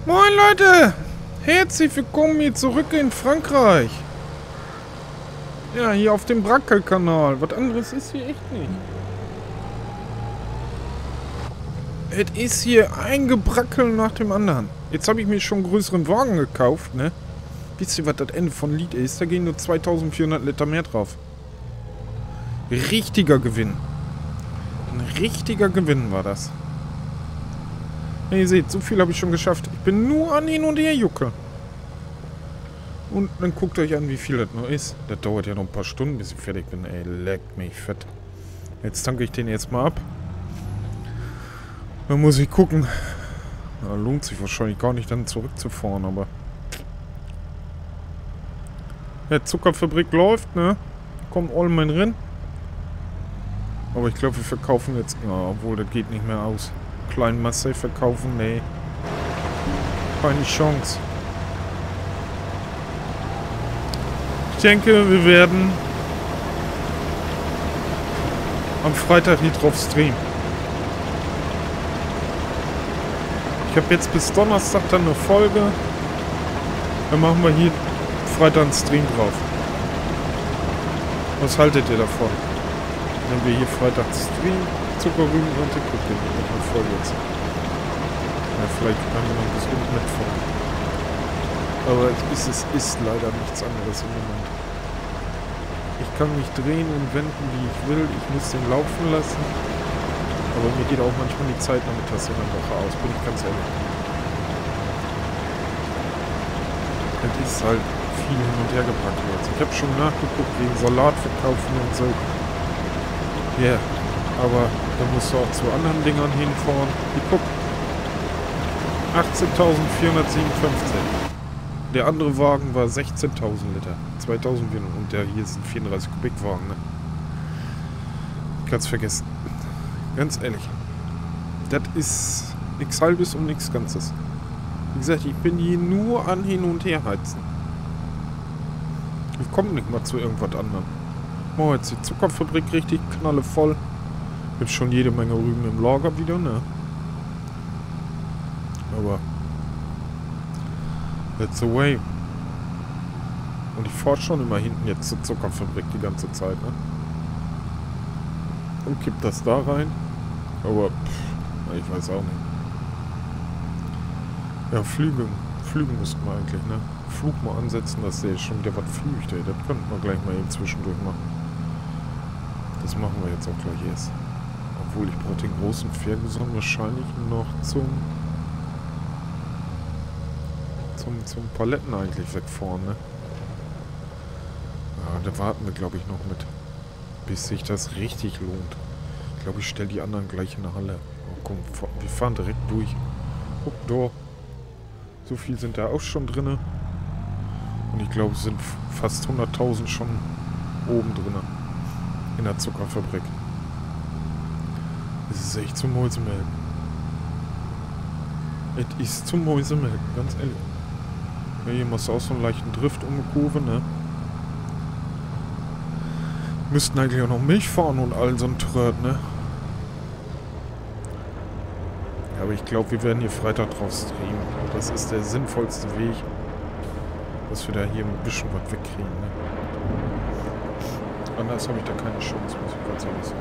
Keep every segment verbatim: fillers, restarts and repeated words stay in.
Moin Leute! Herzlich willkommen hier zurück in Frankreich. Ja, hier auf dem Brackel-Kanal. Was anderes ist hier echt nicht. Es ist hier ein Gebrackel nach dem anderen. Jetzt habe ich mir schon einen größeren Wagen gekauft, ne? Wisst ihr, was das Ende von Lied ist? Da gehen nur zweitausendvierhundert Liter mehr drauf. Richtiger Gewinn. Ein richtiger Gewinn war das. Ja, ihr seht, so viel habe ich schon geschafft. Ich bin nur an hin und her jucke. Und dann guckt euch an, wie viel das noch ist. Das dauert ja noch ein paar Stunden, bis ich fertig bin. Ey, leckt mich fett. Jetzt tanke ich den jetzt mal ab. Dann muss ich gucken. Ja, lohnt sich wahrscheinlich gar nicht, dann zurückzufahren, aber... Ja, Zuckerfabrik läuft, ne? Kommt all mein Rennen. Aber ich glaube, wir verkaufen jetzt... Ja, obwohl, das geht nicht mehr aus. Kleinmasse verkaufen, nee. Keine Chance. Ich denke, wir werden am Freitag hier drauf streamen. Ich habe jetzt bis Donnerstag dann eine Folge. Dann machen wir hier Freitag einen Stream drauf. Was haltet ihr davon? Wenn wir hier Freitag streamen, Zuckerrüben und gucken mit einer Folge jetzt. Ja, vielleicht können wir noch ein bisschen mitfahren. Aber es ist, es ist leider nichts anderes im Moment. Ich kann mich drehen und wenden, wie ich will. Ich muss den laufen lassen. Aber mir geht auch manchmal die Zeit nachmittags in der Woche aus, bin ich ganz ehrlich. Es ist halt viel hin und her gepackt jetzt. Ich habe schon nachgeguckt wegen Salat verkaufen und so. Ja, yeah. Aber da musst du auch zu anderen Dingern hinfahren. Ich guck. achtzehntausendvierhundertsiebenundfünfzig. Der andere Wagen war sechzehntausend Liter. zweitausendvierhundert. Und der hier ist ein vierunddreißig Kubik Wagen, ne? Kannst vergessen. Ganz ehrlich. Das ist nichts Halbes und nichts Ganzes. Wie gesagt, ich bin hier nur an hin und her heizen. Ich komme nicht mal zu irgendwas anderem. Machen wir jetzt die Zuckerfabrik richtig knallevoll. Gibt schon jede Menge Rüben im Lager wieder, ne? Aber that's the way. Und ich fahre schon immer hinten jetzt zur Zuckerfabrik die ganze Zeit, ne? Und kipp das da rein. Aber pff, ich weiß auch nicht. Ja, Flüge. Flüge müssten wir eigentlich, ne? Flug mal ansetzen, dass der schon wieder was fliegt, ey. Das könnten wir gleich mal eben zwischendurch machen. Das machen wir jetzt auch gleich erst. Obwohl, ich brauche den großen Ferguson wahrscheinlich noch zum... Zum, zum Paletten eigentlich wegfahren, ne? Ja, da warten wir, glaube ich, noch mit. Bis sich das richtig lohnt. Ich glaube, ich stelle die anderen gleich in der Halle. Oh, komm, wir fahren direkt durch. Guck, da. So viel sind da auch schon drin. Und ich glaube, es sind fast hunderttausend schon oben drin. In der Zuckerfabrik. Es ist echt zum Mäusemelken. Es ist zum Mäusemelken, ganz ehrlich. Ja, hier machst du auch so einen leichten Drift um die Kurve, ne? Müssten eigentlich auch noch Milch fahren und all so ein Tröd, ne? Ja, aber ich glaube, wir werden hier Freitag drauf streamen. Das ist der sinnvollste Weg, dass wir da hier ein bisschen was wegkriegen, ne? Anders habe ich da keine Chance, muss ich ganz ehrlich sagen.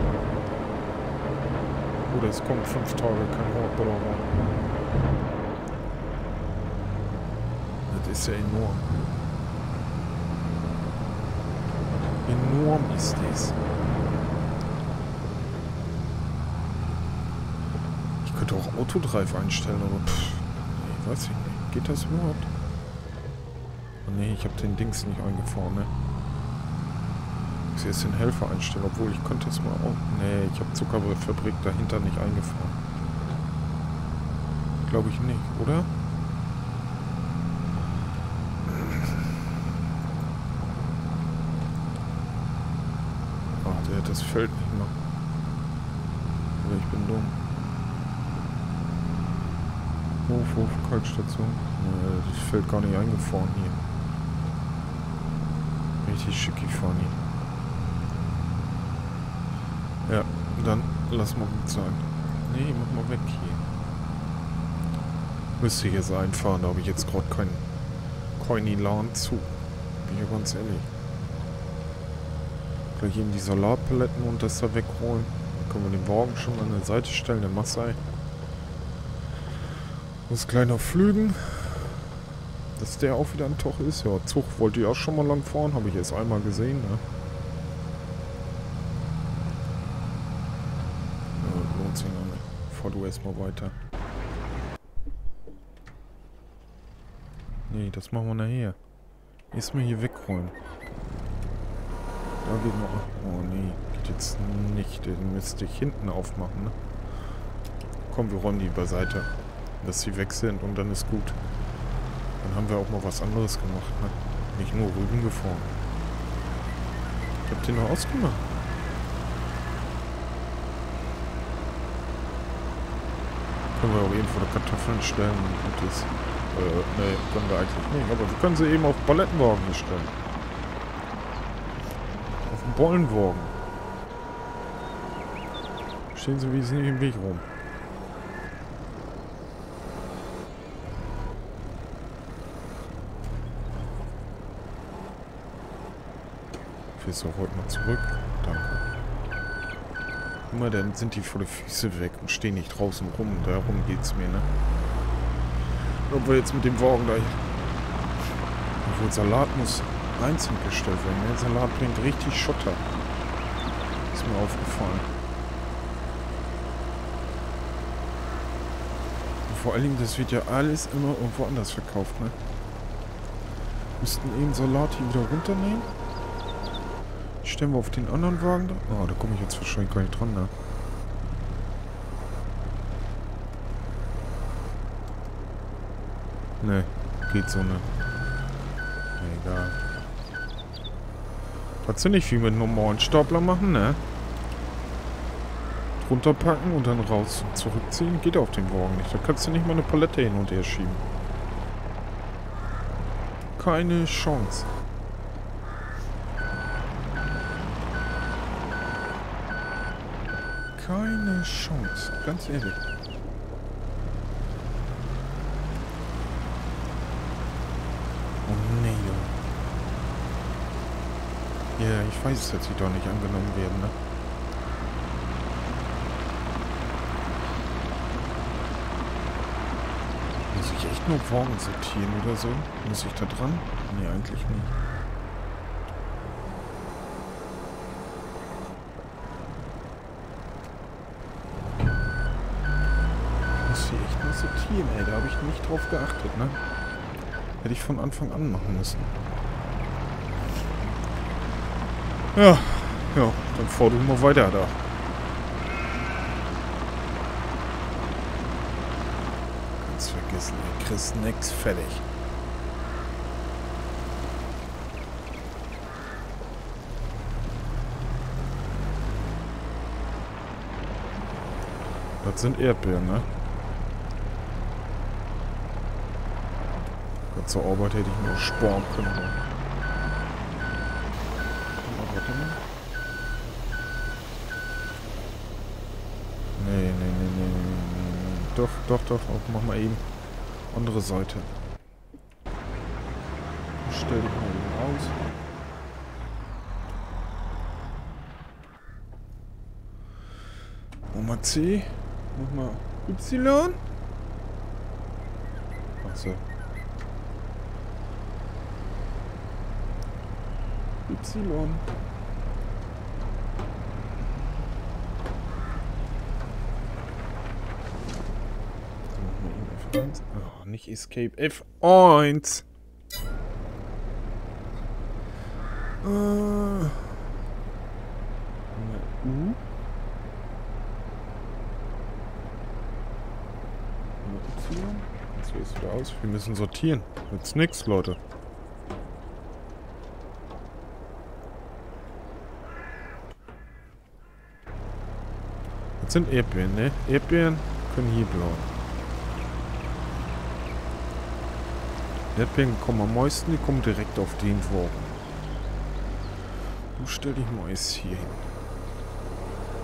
Oder es kommt fünf Tage kein Hort oder was. Das ist ja enorm. Enorm ist das. Ich könnte auch Autodrive einstellen, aber pff, nee, weiß ich nicht. Geht das überhaupt? Oh, nee, ich habe den Dings nicht eingefahren, ne? Ich muss jetzt den Helfer einstellen, obwohl ich könnte es mal auch... Nee, ich habe Zuckerfabrik dahinter nicht eingefahren. Glaube ich nicht, oder? Ach, der hat das Feld nicht mehr. Oder ich bin dumm. Hof, Hof, Kalkstation. Nee, das Feld gar nicht eingefahren hier. Richtig schicki fahren hier. Ja, dann lass mal gut sein. Nee, mach mal weg hier. Müsste ich jetzt einfahren, da habe ich jetzt gerade keinen kein Elan zu. Bin ja ganz ehrlich. Gleich eben die Salatpaletten und das da wegholen. Dann können wir den Wagen schon an der Seite stellen, der Massai. Muss gleich noch flügen. Dass der auch wieder ein Toch ist. Ja, Zug wollte ich auch schon mal lang fahren, habe ich jetzt einmal gesehen, ne? Ja, lohnt sich noch nicht. Fahr du erstmal weiter. Nee, das machen wir nachher. Erstmal hier wegräumen. Da geht noch. Oh nee, geht jetzt nicht. Den müsste ich hinten aufmachen, ne? Komm, wir räumen die beiseite. Dass sie weg sind und dann ist gut. Dann haben wir auch mal was anderes gemacht, ne? Nicht nur Rüben gefahren. Ich hab den noch ausgemacht. Können wir auch eben vor der Kartoffeln stellen und das. Äh, ne, können wir eigentlich nicht. Aber wir können sie eben auf Palettenwagen hier stellen. Auf dem Bollenwagen. Stehen sie wie sie nicht im Weg rum. Fährst du auch heute mal zurück? Danke. Guck mal, dann sind die vor die Füße weg und stehen nicht draußen rum. Darum geht's mir, ne? Ob wir jetzt mit dem Wagen da... Obwohl Salat muss einzeln gestellt werden. Der Salat bringt richtig Schotter. Ist mir aufgefallen. Und vor allen Dingen, das wird ja alles immer irgendwo anders verkauft, ne? Müssten eben Salat hier wieder runternehmen. Stellen wir auf den anderen Wagen da. Oh, da komme ich jetzt wahrscheinlich gar nicht dran, ne? Ne, geht so ne. Egal. Kannst du nicht wie mit normalen Stapler machen, ne? Drunter packen und dann raus und zurückziehen. Geht auf dem Wagen nicht. Da kannst du nicht mal eine Palette hin und her schieben. Keine Chance. Keine Chance. Ganz ehrlich. Oh nee, ja. Ja, ich weiß, dass sie doch nicht angenommen werden, ne? Muss ich echt nur Wagen sortieren oder so? Muss ich da dran? Nee, eigentlich nicht. Muss ich echt nur sortieren, ey. Da habe ich nicht drauf geachtet, ne? Hätte ich von Anfang an machen müssen. Ja, ja, dann fahr du mal weiter da. Ganz vergessen, du kriegst nix fertig. Das sind Erdbeeren, ne? Zur Arbeit hätte ich nur sparen können. Warte mal. Nee, nee, nee, nee, nee, nee. Doch, doch, doch. Mach mal eben. Andere Seite. Stell dich mal eben aus. Mach mal C. Mach mal Y. Achso. Y. F eins. Oh, nicht Escape. F eins. Äh. U. Y. Jetzt wählst du wieder aus. Wir müssen sortieren. Jetzt nix, Leute. Das sind Erdbeeren, ne? Erdbeeren können hier bleiben. Erdbeeren kommen am meisten, die kommen direkt auf den Wagen. Du stell dich mal jetzt hier hin.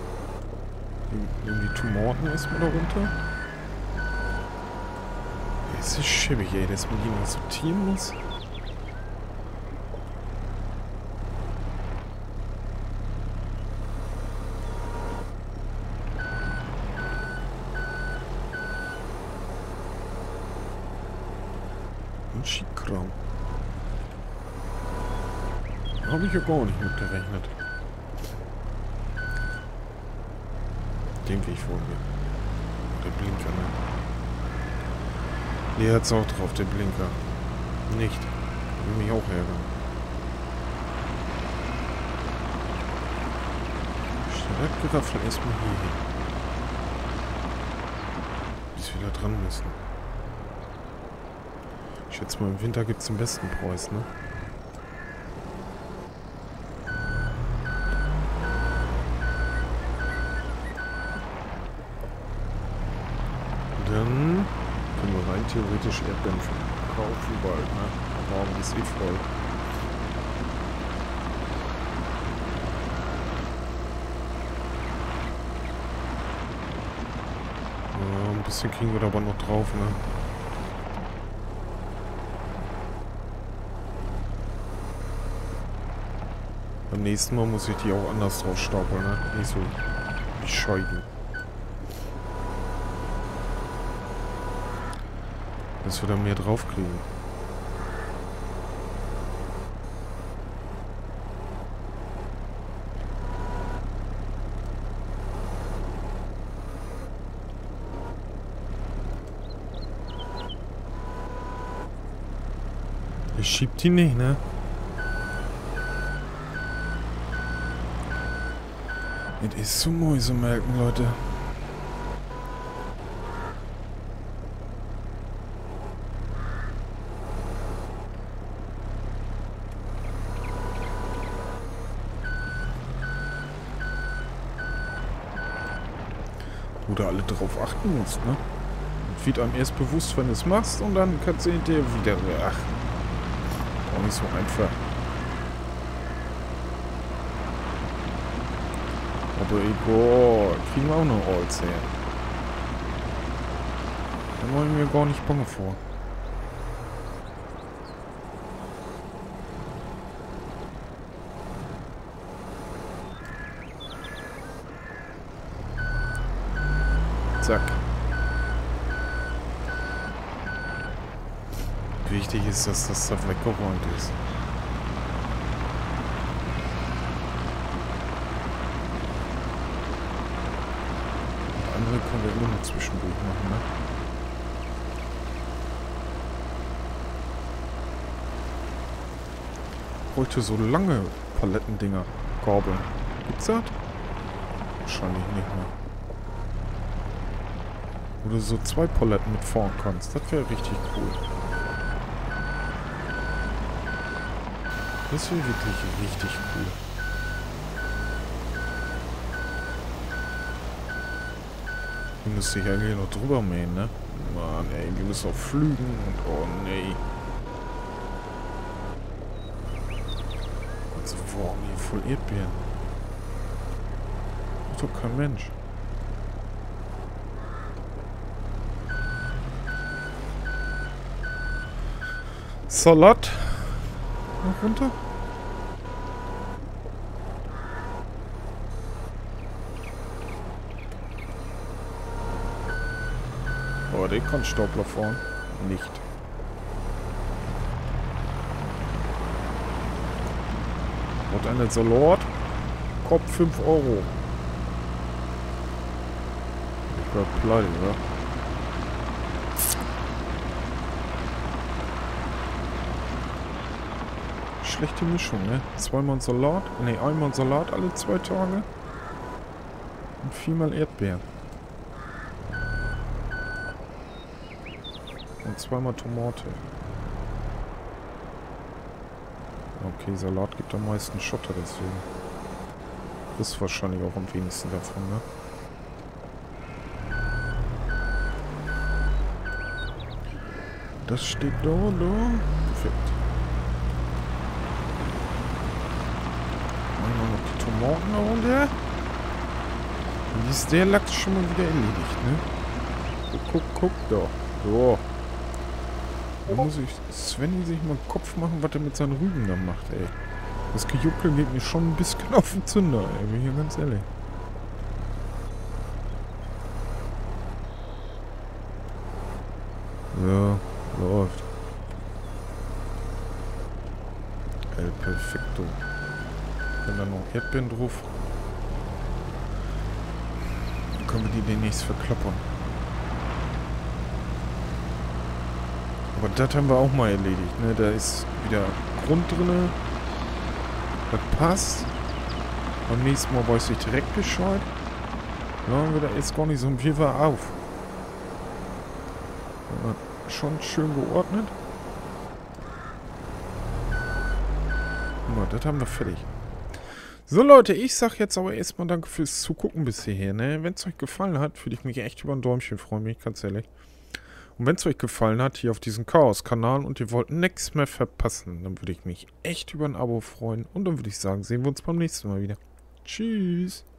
Nehmen die Tomaten erstmal da runter. Das ist schäbig, ey, dass man die noch sortieren muss. Und Schickkram. Habe ich ja gar nicht mit gerechnet. Den Weg vor mir. Der Blinker, ne? Der hat's auch drauf, der Blinker. Nicht. Will mich auch ärgern. Stadtgeraffel erstmal hier hin. Bis wir da dran müssen. Ich schätze mal, im Winter gibt's den besten Preis, ne? Dann können wir rein theoretisch Erdbeeren kaufen bald, ne? Morgen ist eh voll. Ja, ein bisschen kriegen wir da aber noch drauf, ne? Beim nächsten Mal muss ich die auch anders drauf stapeln, ne? Nicht so wie Scheiben. Dass wir da mehr drauf kriegen. Ich schieb die nicht, ne? Es ist zu Mäusemelken, Leute. Wo du alle drauf achten musst, ne? Und wird einem erst bewusst, wenn du es machst, und dann kannst du hinterher wieder. Ach, auch nicht so einfach. Aber egal, kriegen wir auch noch Holz her. Da wollen wir gar nicht bange vor. Zack. Wichtig ist, dass das da weggeräumt ist. Und andere können wir immer noch zwischendurch machen, ne? Heute so lange Palettendinger gabeln. Gibt's das? Wahrscheinlich nicht mehr. Wo du so zwei Paletten mitfahren kannst. Das wäre richtig cool. Das wäre wirklich richtig cool. Hier müsste ich eigentlich noch drüber mähen, ne? Mann, ey, wir müssen auch flügen und oh nee. Also, wow, hier voll Erdbeeren. Ist doch kein Mensch. Salat. Noch runter. Oh, den kann Stapler fahren. Nicht. Und einen Salat. Kopf fünf Euro. Ich war pleite, oder? Schlechte Mischung, ne? Zweimal Salat, ne, einmal Salat alle zwei Tage. Und viermal Erdbeeren. Und zweimal Tomate. Okay, Salat gibt am meisten Schotter, deswegen. Das ist wahrscheinlich auch am wenigsten davon, ne? Das steht da, da. Perfekt. Tomaten runter. Und ist der Lachs schon mal wieder erledigt, ne? Guck, guck, guck da. So. Da muss ich Svenny sich mal einen Kopf machen, was er mit seinen Rüben da macht, ey. Das Gejuckel geht mir schon ein bisschen auf den Zünder, ey. Bin hier ganz ehrlich. So, läuft. El Perfecto. Wenn da noch Erdbeeren drauf. Dann können wir die demnächst verklappern. Aber das haben wir auch mal erledigt, ne? Da ist wieder Grund drin. Das passt. Beim nächsten Mal weiß ich direkt Bescheid. Dann haben wir da jetzt gar nicht so viel auf. Ja, schon schön geordnet. Guck mal, das haben wir fertig. So Leute, ich sag jetzt aber erstmal danke fürs Zugucken bis hierher, ne? Wenn es euch gefallen hat, würde ich mich echt über ein Däumchen freuen, bin ich ganz ehrlich. Und wenn es euch gefallen hat, hier auf diesem Chaos-Kanal und ihr wollt nichts mehr verpassen, dann würde ich mich echt über ein Abo freuen. Und dann würde ich sagen, sehen wir uns beim nächsten Mal wieder. Tschüss.